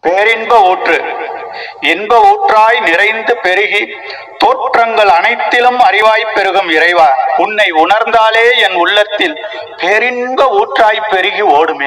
பேரின்ப ஊற்று இன்ப ஊற்றாய் நிறைந்து பெருகி தோற்றங்கள் அனைத்திலும் அறிவாய் பெருகும் இறைவா, உன்னை உணர்ந்தாலே என் உள்ளத்தில் பேரின்ப ஊற்றாய் பெருகி ஓடுமே.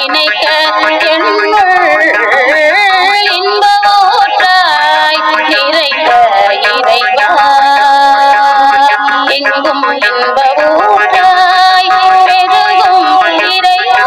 நினைக்க என்னுள் இன்ப ஊற்றாய் நிறைந்த இறைவா எங்கும் இன்ப ஊற்றாய் பெருகும் இறைவா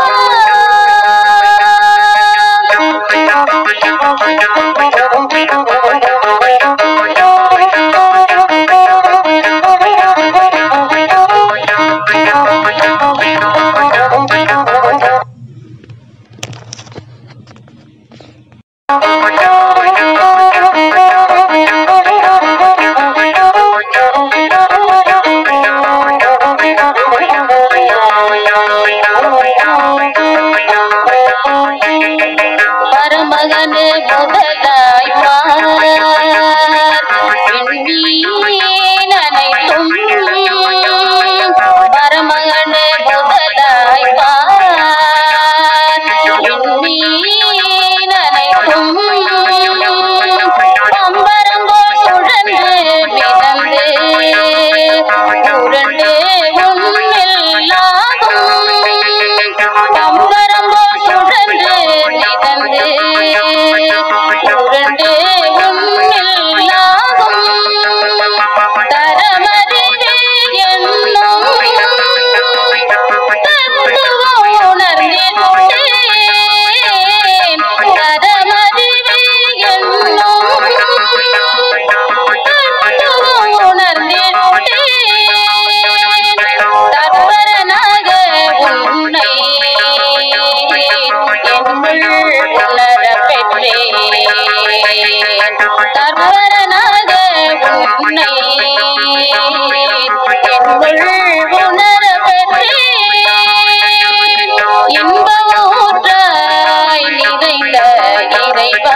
பரமகனு முதலாய் அனைத்தும் பரமகனு முதலாய் அனைத்தும் பம்பரங்கோ சுழன்று மிதந்து உருண்டு உண்மையில்லாகும் பம்பரங்கோ சுழன்று மிதந்து உருண்டு உண்மையில்லாகும் தரமறிவே என்னும் தத்துவம் உணர்ந்தேன் தரமறிவே என்னும் தத்துவம் உணர்ந்தேன் தற்பரனாக உன்னை என்னுள் உணர பெற்றேன் தற்பரனாக உன்னை என்னுள் உணர பெற்றேன் இன்ப ஊற்றாய் நிறைந்த இறைவா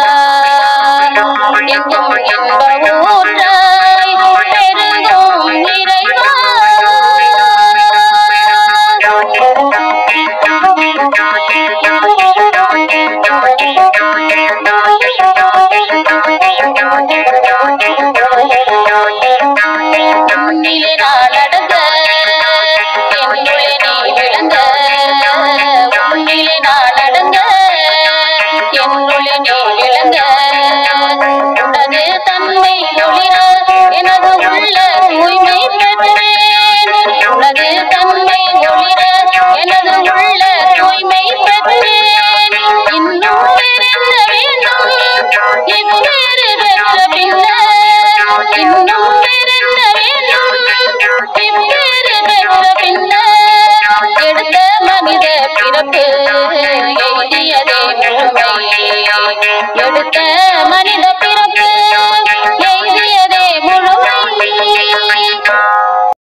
எங்கும் இன்ப ஊற்றாய் பெருகும் இறைவா உன்னிலே நான் அடங்க என்னுள்ளே நீ விளங்க உன்னிலே நான் அடங்க என்னுள்ளே நீ விளங்க உனது தன்மை ஒளிர எனது உள்ள தூய்மை பெற்றேன் உனது தன்மை ஒளிர எனது உள்ள தூய்மை பெற்றேன் இன்னும் வேறென்ன வேண்டும் இவ்வேறு பெற்ற பின்னர் இன்னும் வேறென்ன வேண்டும் இவ்வேறு பெற்ற பின்னர் எடுத்த மனித பிறப்பு எய்தியதே முழுமை எடுத்த மனித